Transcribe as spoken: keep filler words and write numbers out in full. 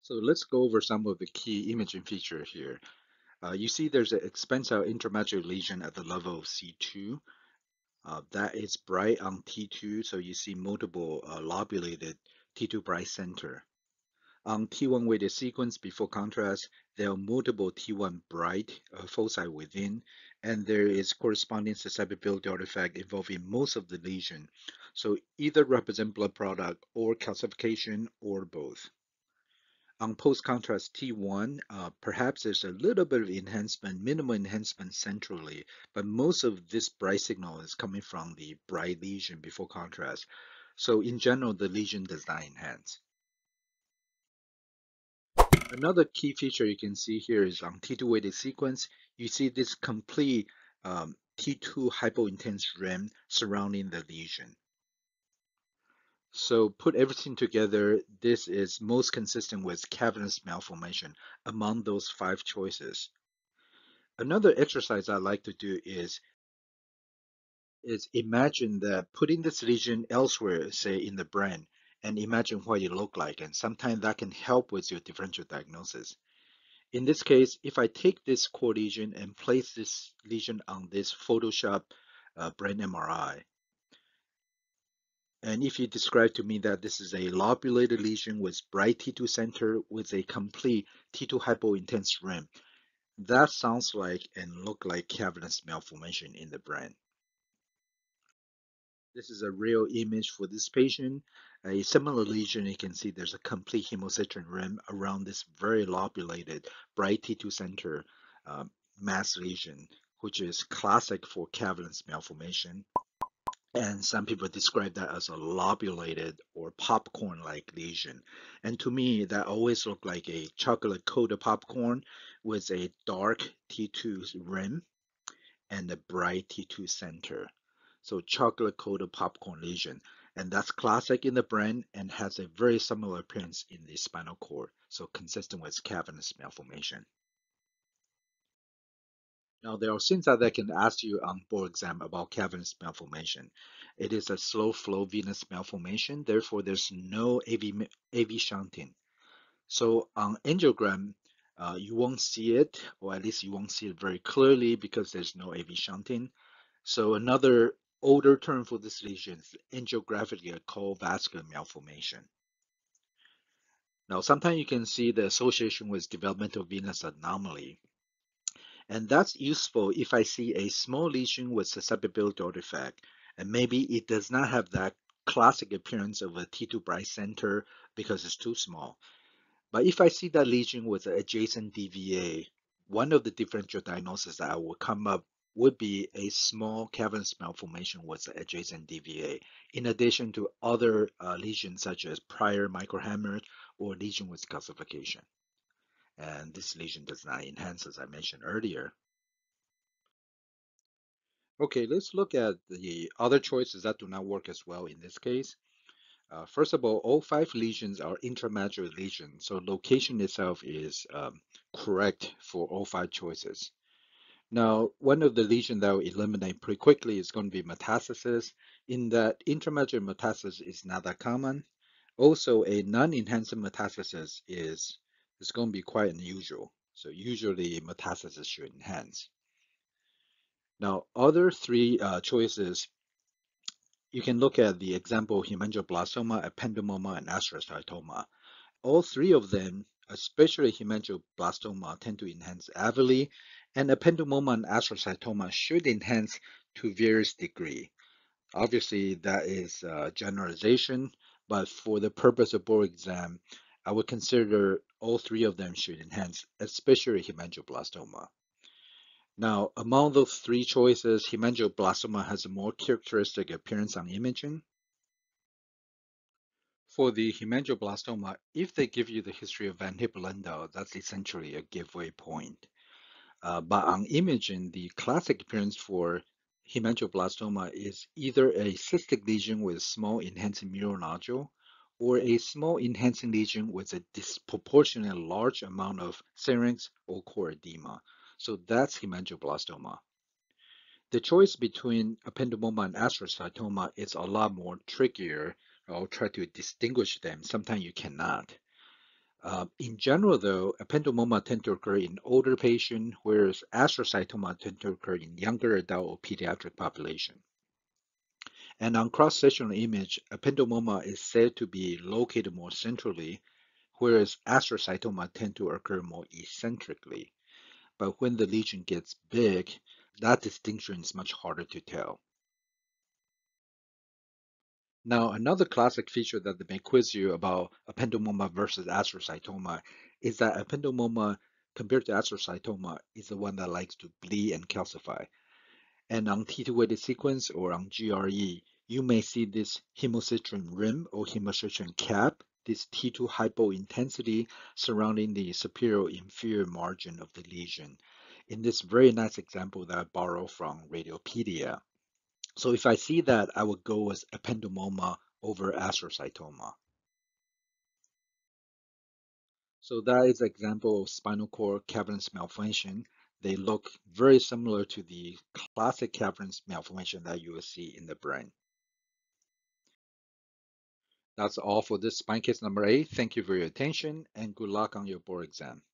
So let's go over some of the key imaging features here. Uh, you see there's an expansile intramedullary lesion at the level of C two. Uh, that is bright on T two, so you see multiple uh, lobulated T two bright center. On T one weighted sequence before contrast, there are multiple T one bright uh, foci within, and there is corresponding susceptibility artifact involving most of the lesion. So either represent blood product or calcification or both. On post-contrast T one, uh, perhaps there's a little bit of enhancement, minimal enhancement centrally, but most of this bright signal is coming from the bright lesion before contrast. So in general, the lesion does not enhance. Another key feature you can see here is on T two weighted sequence, you see this complete um, T two hypointense rim surrounding the lesion. So put everything together, this is most consistent with cavernous malformation among those five choices. Another exercise I like to do is is imagine that putting this lesion elsewhere, say in the brain, and imagine what it look like, and sometimes that can help with your differential diagnosis. In this case, if I take this core lesion and place this lesion on this Photoshop uh, brain M R I, and if you describe to me that this is a lobulated lesion with bright T two center with a complete T two hypointense rim, that sounds like and look like cavernous malformation in the brain. This is a real image for this patient. A similar lesion, you can see there's a complete hemocentrin rim around this very lobulated bright T two center uh, mass lesion, which is classic for cavernous malformation. And some people describe that as a lobulated or popcorn-like lesion. And to me, that always looked like a chocolate-coated popcorn with a dark T two rim and a bright T two center. So chocolate-coated popcorn lesion. And that's classic in the brain and has a very similar appearance in the spinal cord. So consistent with cavernous malformation. Now, there are things that I can ask you on board exam about cavernous malformation. It is a slow flow venous malformation, therefore there's no A V, A V shunting. So on angiogram, uh, you won't see it, or at least you won't see it very clearly because there's no A V shunting. So another older term for this lesion is angiographically cold vascular malformation. Now, sometimes you can see the association with developmental venous anomaly. And that's useful if I see a small lesion with susceptibility artifact, and maybe it does not have that classic appearance of a T two bright center because it's too small. But if I see that lesion with an adjacent D V A, one of the differential diagnoses that I will come up would be a small cavernous malformation with an adjacent D V A, in addition to other uh, lesions such as prior microhemorrhage or lesion with calcification. And this lesion does not enhance, as I mentioned earlier. Okay, let's look at the other choices that do not work as well in this case. Uh, first of all, all five lesions are intramedullary lesions, so location itself is um, correct for all five choices. Now, one of the lesions that will eliminate pretty quickly is going to be metastasis, in that intramedullary metastasis is not that common. Also, a non-enhancing metastasis is, is going to be quite unusual. So usually metastasis should enhance. Now, other three uh, choices, you can look at the example hemangioblastoma, ependymoma, and astrocytoma. All three of them, especially hemangioblastoma, tend to enhance heavily, and ependymoma and astrocytoma should enhance to various degree. Obviously, that is a generalization, but for the purpose of board exam, I would consider all three of them should enhance, especially hemangioblastoma. Now, among those three choices, hemangioblastoma has a more characteristic appearance on imaging. For the hemangioblastoma, if they give you the history of Van Hippel-Lindau, that's essentially a giveaway point. Uh, but on imaging, the classic appearance for hemangioblastoma is either a cystic lesion with small enhancing mural nodule or a small enhancing lesion with a disproportionately large amount of syrinx or core edema. So that's hemangioblastoma. The choice between ependymoma and astrocytoma is a lot more trickier. I'll try to distinguish them. Sometimes you cannot. Uh, in general, though, ependymoma tend to occur in older patients, whereas astrocytoma tend to occur in younger adult or pediatric population. And on cross-sectional image, ependymoma is said to be located more centrally, whereas astrocytoma tend to occur more eccentrically. But when the lesion gets big, that distinction is much harder to tell. Now, another classic feature that they may quiz you about ependymoma versus astrocytoma is that ependymoma, compared to astrocytoma, is the one that likes to bleed and calcify. And on T two weighted sequence or on G R E, you may see this hemocitrin rim or hemocitrin cap, this T two hypointensity surrounding the superior inferior margin of the lesion. In this very nice example that I borrow from Radiopedia. So if I see that, I would go with ependymoma over astrocytoma. So that is an example of spinal cord cavernous malformation. They look very similar to the classic cavernous malformation that you will see in the brain. That's all for this spine case number eight. Thank you for your attention and good luck on your board exam.